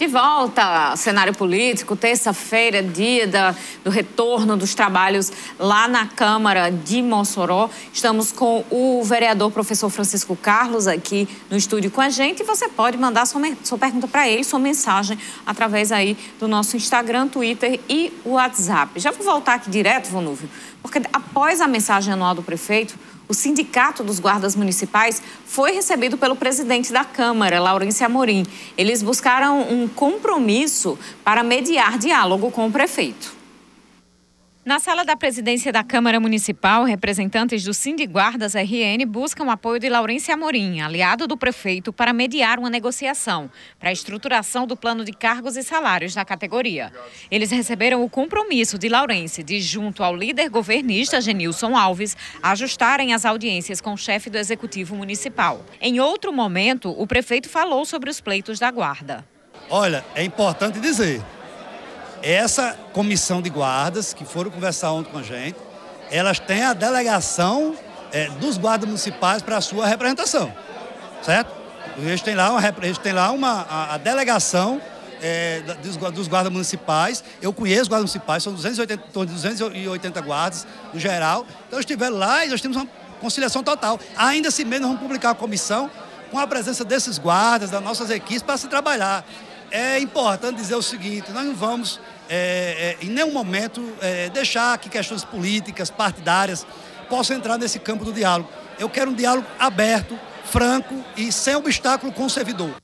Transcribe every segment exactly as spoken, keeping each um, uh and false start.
De volta ao cenário político, terça-feira, dia da, do retorno dos trabalhos lá na Câmara de Mossoró. Estamos com o vereador professor Francisco Carlos aqui no estúdio com a gente. E você pode mandar sua, sua pergunta para ele, sua mensagem, através aí do nosso Instagram, Twitter e WhatsApp. Já vou voltar aqui direto, Vonúvio, porque após a mensagem anual do prefeito, o Sindicato dos Guardas Municipais foi recebido pelo presidente da Câmara, Laurence Amorim. Eles buscaram um compromisso para mediar diálogo com o prefeito. Na sala da presidência da Câmara Municipal, representantes do Sindiguardas R N buscam o apoio de Laurence Amorim, aliado do prefeito, para mediar uma negociação para a estruturação do plano de cargos e salários da categoria. Eles receberam o compromisso de Laurence de, junto ao líder governista Genilson Alves, ajustarem as audiências com o chefe do Executivo Municipal. Em outro momento, o prefeito falou sobre os pleitos da guarda. Olha, é importante dizer, essa comissão de guardas que foram conversar ontem com a gente, elas têm a delegação é, dos guardas municipais para a sua representação, certo? Eles têm lá uma, eles têm lá uma a, a delegação é, dos, dos guardas municipais. Eu conheço os guardas municipais, são duzentos e oitenta, duzentos e oitenta guardas no geral. Então eles estiveram lá e nós temos uma conciliação total. Ainda assim mesmo, nós vamos publicar a comissão com a presença desses guardas, das nossas equipes, para se trabalhar. É importante dizer o seguinte, nós não vamos, é, é, em nenhum momento, é, deixar que questões políticas, partidárias, possam entrar nesse campo do diálogo. Eu quero um diálogo aberto, franco e sem obstáculo com o servidor.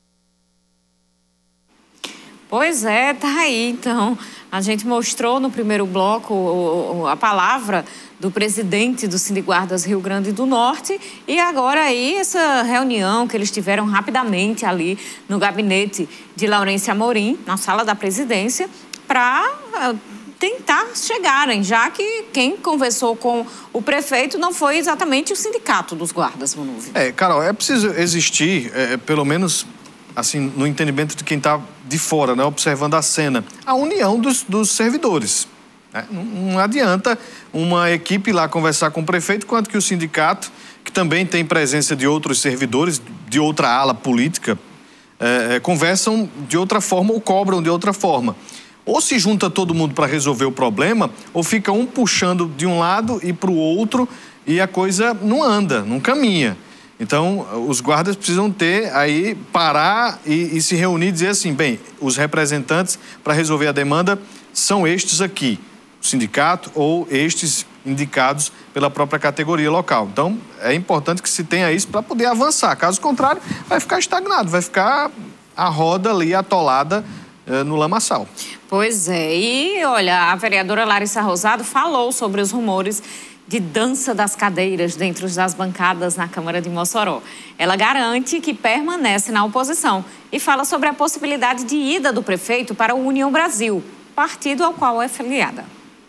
Pois é, tá aí, então. A gente mostrou no primeiro bloco a palavra do presidente do Sindiguardas Rio Grande do Norte e agora aí essa reunião que eles tiveram rapidamente ali no gabinete de Laurence Amorim, na sala da presidência, para tentar chegarem, já que quem conversou com o prefeito não foi exatamente o sindicato dos guardas, Vonúvio. É, Carol, é preciso existir, é, pelo menos assim, no entendimento de quem está de fora, né, observando a cena, a união dos, dos servidores. Né? Não, não adianta uma equipe lá conversar com o prefeito, quanto que o sindicato, que também tem presença de outros servidores, de outra ala política, é, conversam de outra forma ou cobram de outra forma. Ou se junta todo mundo para resolver o problema, ou fica um puxando de um lado e para o outro, e a coisa não anda, não caminha. Então, os guardas precisam ter aí, parar e, e se reunir e dizer assim, bem, os representantes para resolver a demanda são estes aqui, o sindicato ou estes indicados pela própria categoria local. Então, é importante que se tenha isso para poder avançar. Caso contrário, vai ficar estagnado, vai ficar a roda ali atolada eh, no lamaçal. Pois é, e olha, a vereadora Larissa Rosado falou sobre os rumores de dança das cadeiras dentro das bancadas na Câmara de Mossoró. Ela garante que permanece na oposição e fala sobre a possibilidade de ida do prefeito para o União Brasil, partido ao qual é filiada.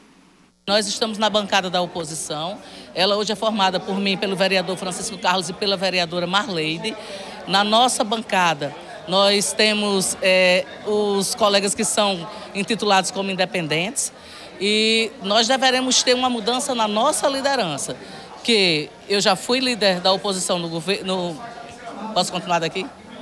Nós estamos na bancada da oposição. Ela hoje é formada por mim, pelo vereador Francisco Carlos e pela vereadora Marleide. Na nossa bancada, nós temos é, os colegas que são intitulados como independentes. E nós deveremos ter uma mudança na nossa liderança, que eu já fui líder da oposição no governo. Posso continuar daqui?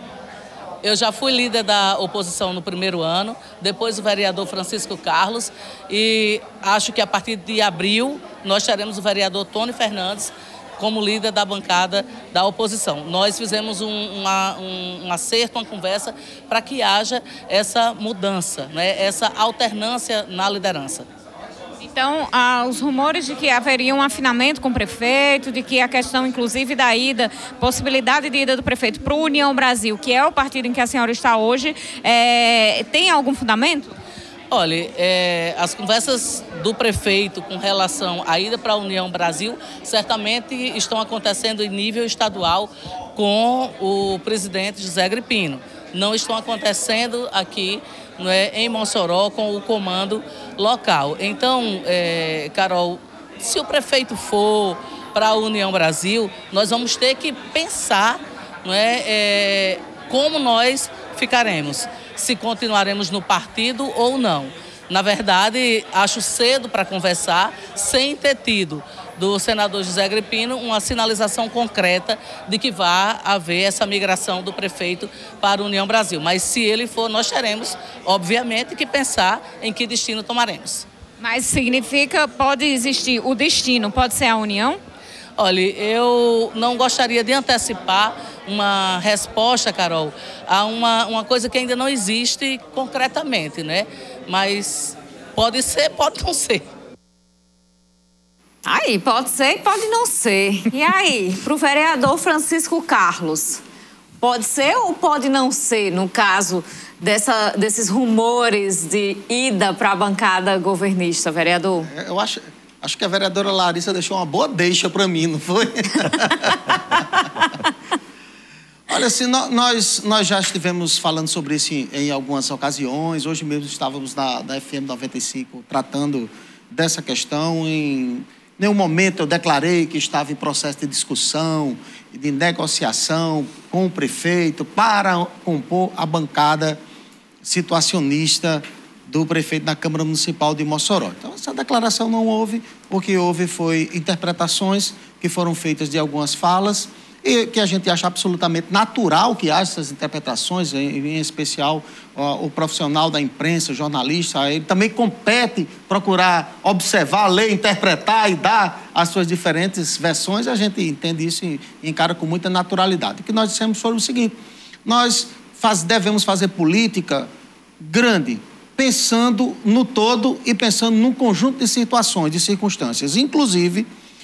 Eu já fui líder da oposição no primeiro ano, depois o vereador Francisco Carlos, e acho que a partir de abril nós teremos o vereador Tony Fernandes como líder da bancada da oposição. Nós fizemos um, uma, um, um acerto, uma conversa para que haja essa mudança, né? Essa alternância na liderança. Então, ah, os rumores de que haveria um afinamento com o prefeito, de que a questão, inclusive, da ida, possibilidade de ida do prefeito para o União Brasil, que é o partido em que a senhora está hoje, é, tem algum fundamento? Olha, é, as conversas do prefeito com relação à ida para a União Brasil certamente estão acontecendo em nível estadual com o presidente José Agripino. Não estão acontecendo aqui, não é, em Mossoró com o comando local. Então, é, Carol, se o prefeito for para a União Brasil, nós vamos ter que pensar, não é, é, como nós ficaremos, se continuaremos no partido ou não. Na verdade, acho cedo para conversar, sem ter tido do senador José Agripino uma sinalização concreta de que vai haver essa migração do prefeito para a União Brasil. Mas se ele for, nós teremos, obviamente, que pensar em que destino tomaremos. Mas significa, pode existir o destino, pode ser a União? Olha, eu não gostaria de antecipar uma resposta, Carol, a uma, uma coisa que ainda não existe concretamente, né? Mas pode ser, pode não ser. Aí, pode ser e pode não ser. E aí, para o vereador Francisco Carlos, pode ser ou pode não ser, no caso dessa, desses rumores de ida para a bancada governista, vereador? Eu acho, acho que a vereadora Larissa deixou uma boa deixa para mim, não foi? Olha, assim, nós, nós já estivemos falando sobre isso em, em algumas ocasiões. Hoje mesmo estávamos na, na F M noventa e cinco tratando dessa questão. Em nenhum momento eu declarei que estava em processo de discussão, de negociação com o prefeito para compor a bancada situacionista do prefeito na Câmara Municipal de Mossoró. Então, essa declaração não houve. O que houve foi interpretações que foram feitas de algumas falas e que a gente acha absolutamente natural que haja essas interpretações, em, em especial ó, o profissional da imprensa, o jornalista, ele também compete procurar observar, ler, interpretar e dar as suas diferentes versões. A gente entende isso e encara com muita naturalidade. O que nós dissemos foi o seguinte: nós faz, devemos fazer política grande, pensando no todo e pensando num conjunto de situações, de circunstâncias. Inclusive,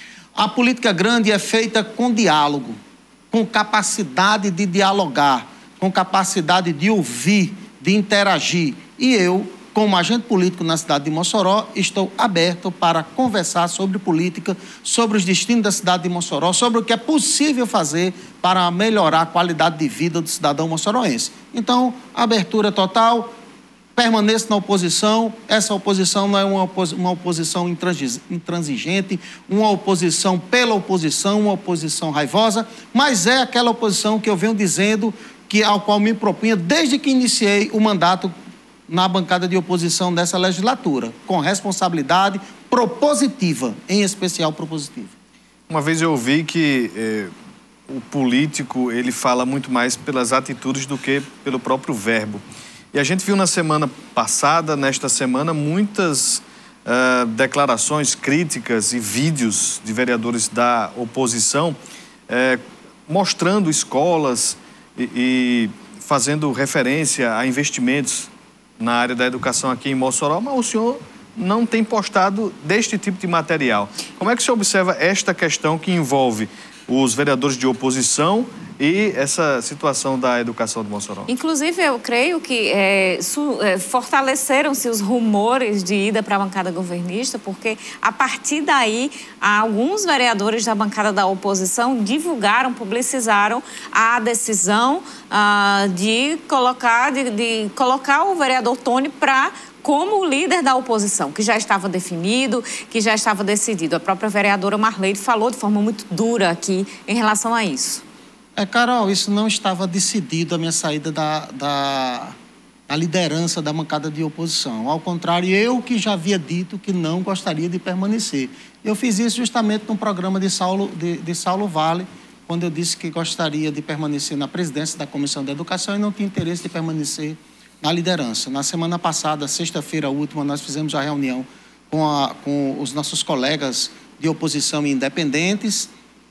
a política grande é feita com diálogo, com capacidade de dialogar, com capacidade de ouvir, de interagir. E eu, como agente político na cidade de Mossoró, estou aberto para conversar sobre política, sobre os destinos da cidade de Mossoró, sobre o que é possível fazer para melhorar a qualidade de vida do cidadão moçoroense. Então, abertura total. Permaneço na oposição. Essa oposição não é uma, opos uma oposição intransigente, uma oposição pela oposição, uma oposição raivosa, mas é aquela oposição que eu venho dizendo, que, ao qual me propunha desde que iniciei o mandato na bancada de oposição dessa legislatura, com responsabilidade propositiva, em especial propositiva. Uma vez eu ouvi que eh, o político ele fala muito mais pelas atitudes do que pelo próprio verbo. E a gente viu na semana passada, nesta semana, muitas uh, declarações, críticas e vídeos de vereadores da oposição uh, mostrando escolas e, e fazendo referência a investimentos na área da educação aqui em Mossoró, mas o senhor não tem postado deste tipo de material. Como é que o senhor observa esta questão que envolve os vereadores de oposição e essa situação da educação de Mossoró? Inclusive, eu creio que é, é, fortaleceram-se os rumores de ida para a bancada governista, porque a partir daí, alguns vereadores da bancada da oposição divulgaram, publicizaram a decisão ah, de, colocar, de, de colocar o vereador Tony para como líder da oposição, que já estava definido, que já estava decidido. A própria vereadora Marleide falou de forma muito dura aqui em relação a isso. É, Carol, isso não estava decidido, a minha saída da, da, da liderança da bancada de oposição. Ao contrário, eu que já havia dito que não gostaria de permanecer. Eu fiz isso justamente no programa de Saulo, de, de Saulo Vale, quando eu disse que gostaria de permanecer na presidência da Comissão de Educação e não tinha interesse de permanecer na liderança. Na semana passada, sexta-feira última, nós fizemos a reunião com, a, com os nossos colegas de oposição e independentes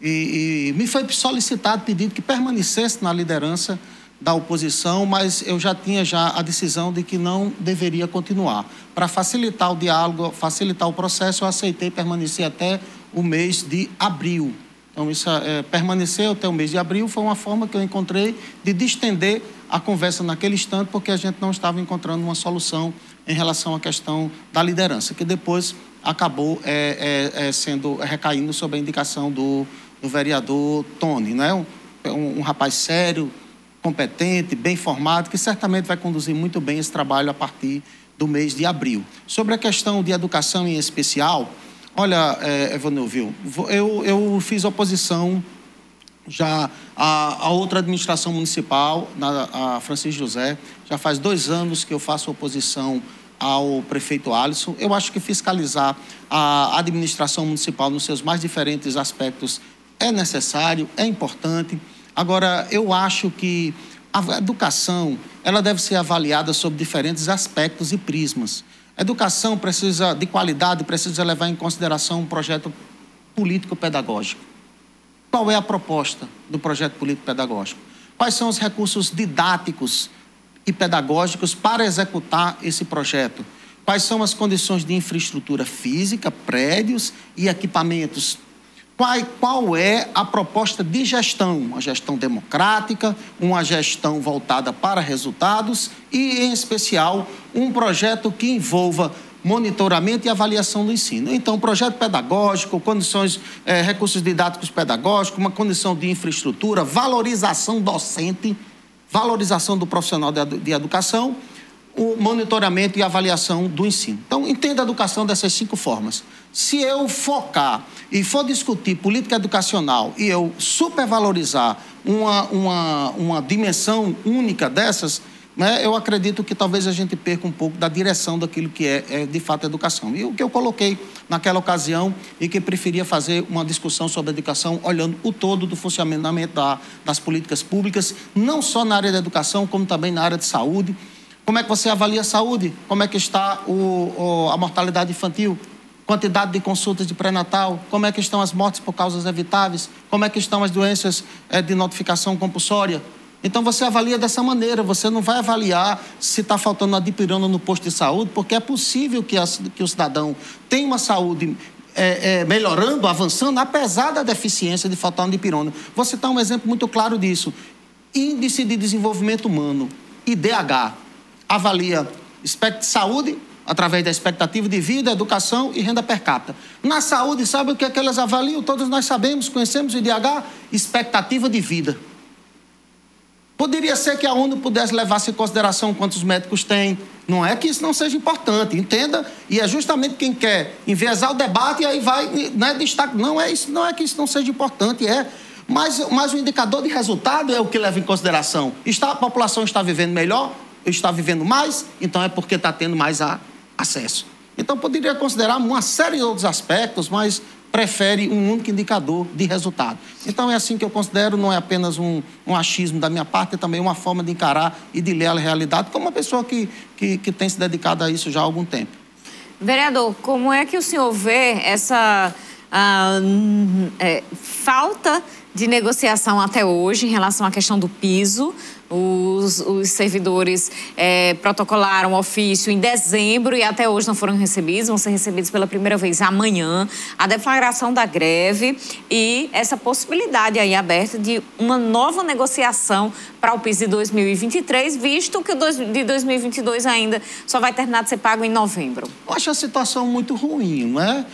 e, e me foi solicitado, pedido que permanecesse na liderança da oposição, mas eu já tinha já a decisão de que não deveria continuar. Para facilitar o diálogo, facilitar o processo, eu aceitei permanecer até o mês de abril. Então, isso, é, permanecer até o mês de abril foi uma forma que eu encontrei de distender a conversa naquele instante, porque a gente não estava encontrando uma solução em relação à questão da liderança, que depois acabou é, é, é, sendo recaindo sobre a indicação do, do vereador Tony, né? um, um, um rapaz sério, competente, bem formado, que certamente vai conduzir muito bem esse trabalho a partir do mês de abril. Sobre a questão de educação em especial, olha, é, Evanilvio, eu, eu fiz oposição já a, a outra administração municipal, na, a Francisco José. Já faz dois anos que eu faço oposição ao prefeito Alisson. Eu acho que fiscalizar a administração municipal nos seus mais diferentes aspectos é necessário, é importante. Agora, eu acho que a educação ela deve ser avaliada sob diferentes aspectos e prismas. A educação precisa de qualidade, precisa levar em consideração um projeto político-pedagógico. Qual é a proposta do projeto político-pedagógico? Quais são os recursos didáticos e pedagógicos para executar esse projeto? Quais são as condições de infraestrutura física, prédios e equipamentos? Qual, qual é a proposta de gestão? Uma gestão democrática, uma gestão voltada para resultados e, em especial, um projeto que envolva monitoramento e avaliação do ensino. Então, projeto pedagógico, condições, eh, recursos didáticos pedagógicos, uma condição de infraestrutura, valorização docente, valorização do profissional de, de educação, o monitoramento e avaliação do ensino. Então, entenda a educação dessas cinco formas. Se eu focar e for discutir política educacional e eu supervalorizar uma, uma, uma dimensão única dessas, né, eu acredito que talvez a gente perca um pouco da direção daquilo que é, é de fato a educação. E o que eu coloquei naquela ocasião e que preferia fazer uma discussão sobre a educação olhando o todo do funcionamento da, das políticas públicas, não só na área da educação, como também na área de saúde. Como é que você avalia a saúde? Como é que está o, o, a mortalidade infantil? Quantidade de consultas de pré-natal? Como é que estão as mortes por causas evitáveis? Como é que estão as doenças é, de notificação compulsória? Então, você avalia dessa maneira. Você não vai avaliar se está faltando uma dipirona no posto de saúde, porque é possível que, a, que o cidadão tenha uma saúde é, é, melhorando, avançando, apesar da deficiência de faltar uma dipirona. Você dá um exemplo muito claro disso. Índice de Desenvolvimento Humano, I D H, avalia aspecto de saúde, através da expectativa de vida, educação e renda per capita. Na saúde, sabe o que é que elas avaliam? Todos nós sabemos, conhecemos o I D H, expectativa de vida. Poderia ser que a ONU pudesse levar em consideração quantos médicos tem. Não é que isso não seja importante, entenda. E é justamente quem quer enviesar o debate e aí vai, né, destaque. Não é isso, não é que isso não seja importante, é. Mas, mas o indicador de resultado é o que leva em consideração. Está, a população está vivendo melhor? Está vivendo mais? Então é porque está tendo mais a, acesso. Então poderia considerar uma série de outros aspectos, mas prefere um único indicador de resultado. Então é assim que eu considero, não é apenas um, um achismo da minha parte, é também uma forma de encarar e de ler a realidade como uma pessoa que, que, que tem se dedicado a isso já há algum tempo. Vereador, como é que o senhor vê essa uh, é, falta de negociação até hoje em relação à questão do piso? Os, os servidores é, protocolaram ofício em dezembro e até hoje não foram recebidos, vão ser recebidos pela primeira vez amanhã. A deflagração da greve e essa possibilidade aí aberta de uma nova negociação para o piso de dois mil e vinte e três, visto que o de dois mil e vinte e dois ainda só vai terminar de ser pago em novembro. Eu acho a situação muito ruim, não é?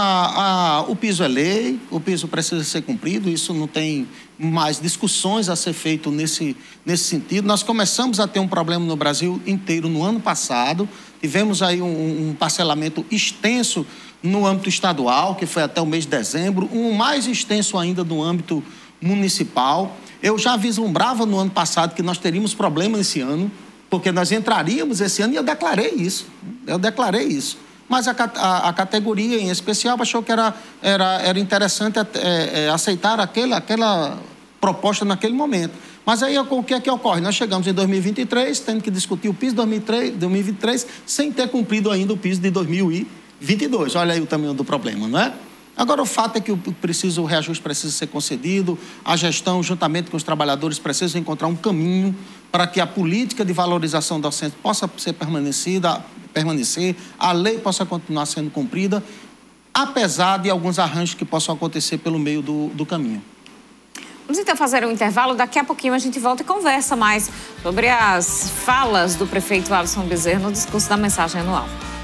A, a, o piso é lei, o piso precisa ser cumprido, isso não tem mais discussões a ser feito nesse, nesse sentido. Nós começamos a ter um problema no Brasil inteiro no ano passado. Tivemos aí um, um parcelamento extenso no âmbito estadual, que foi até o mês de dezembro, um mais extenso ainda no âmbito municipal. Eu já vislumbrava no ano passado que nós teríamos problema esse ano, porque nós entraríamos esse ano e eu declarei isso. Eu declarei isso. Mas a, a, a categoria, em especial, achou que era, era, era interessante é, é, aceitar aquela, aquela proposta naquele momento. Mas aí, o que é que ocorre? Nós chegamos em dois mil e vinte e três, tendo que discutir o piso de dois mil e vinte e três, sem ter cumprido ainda o piso de dois mil e vinte e dois. Olha aí o tamanho do problema, não é? Agora, o fato é que o, preciso, o reajuste precisa ser concedido, a gestão, juntamente com os trabalhadores, precisa encontrar um caminho para que a política de valorização docente possa ser permanecida, permanecer, a lei possa continuar sendo cumprida, apesar de alguns arranjos que possam acontecer pelo meio do, do caminho. Vamos então fazer um intervalo, daqui a pouquinho a gente volta e conversa mais sobre as falas do prefeito Alisson Bezerra no discurso da mensagem anual.